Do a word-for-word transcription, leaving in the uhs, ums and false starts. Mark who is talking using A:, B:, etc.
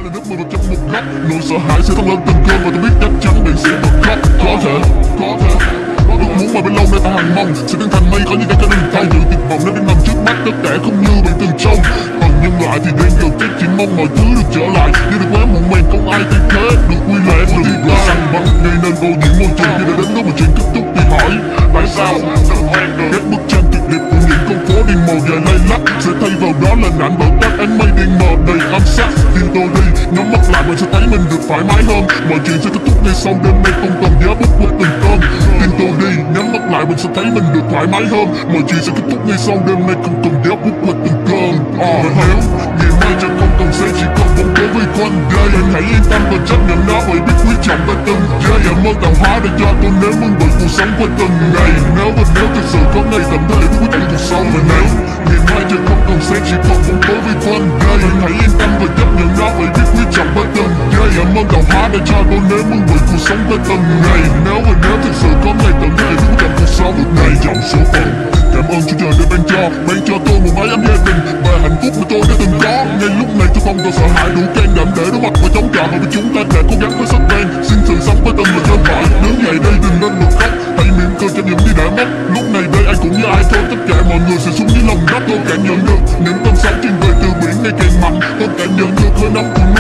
A: là nước mưa trong một góc. Nỗi sợ hãi sẽ thấm lên từng cơn và tôi biết chắc chắn bạn sẽ bật khóc. Có thể, có thể ước muốn mà bên lâu nay ta hằng mong sẽ biến thành mây có như cái cơn đừng thay. Sự tuyệt vọng nó đang nằm trước mắt, tất cả không như bạn từng trông. Còn nhân loại thì đang giờ chắc chỉ mong mọi thứ được trở lại. Nhưng được quá muộn màng không ai thay thế được quy lệ của thì ta săn bắn gây nên vô nhiễm môi trường. Khi đã đến lúc mà chuyện kết thúc thì hỏi tại sao các bức tranh tuyệt đẹp của những con phố điên màu dài lay lắc sẽ thay vào đó là ảnh bởi các ánh mây đen mờ đầy ám sát. Tin tôi đi, nhắm mắt lại bạn sẽ thấy mình được thoải mái hơn. Mọi chuyện sẽ kết thúc ngay sau đêm nay không còn giá bút của từng cơn. Tin tôi đi, nhắm mắt lại bạn sẽ thấy mình được thoải mái hơn. Mọi chuyện sẽ kết thúc ngay sau đêm nay không cần giá bút của từng cơn. À, nếu ngày mai chẳng không còn sẽ chỉ còn bóng tối với quanh đây. Anh hãy yên tâm và chấp nhận nó bởi biết quý trọng và từng giây. Cảm ơn tạo hóa đã cho tôi nếm mừng bởi cuộc sống qua từng ngày. Nếu và nếu thực sự có ngày tầm thế để quý trọng cuộc sống. Và nếu ngày mai chẳng không còn sẽ chỉ còn bóng tối với quanh đây. Anh hãy yên tâm và chấp nhận nó bởi biết quý trọng và từng giây. Cảm ơn tạo hóa đã cho tôi nếm mừng bởi cuộc sống qua từng ngày. Nếu và nếu thực sự có ngày tầm thế để quý trọng cuộc sống. Một ngày dòng số phận. Cảm ơn Chúa Trời đã ban cho, ban cho tôi một mái ấm gia đình và hạnh phúc mà tôi đã từng có. Ngay lúc này tôi không còn sợ hãi, đủ can đảm để đối mặt và chống chọi. Và chúng ta đã cố gắng với sức bền, xin sự sống với từng người trên phải. Đứng dậy đây đừng nên bật khóc, hãy mỉm cười cho những gì đã mất. Lúc này đây ai cũng như ai thôi, tất cả mọi người sẽ xuống dưới lòng đất. Tôi cảm nhận được những cơn sóng trên về từ biển ngày càng mạnh, tôi cảm nhận được hơi nóng của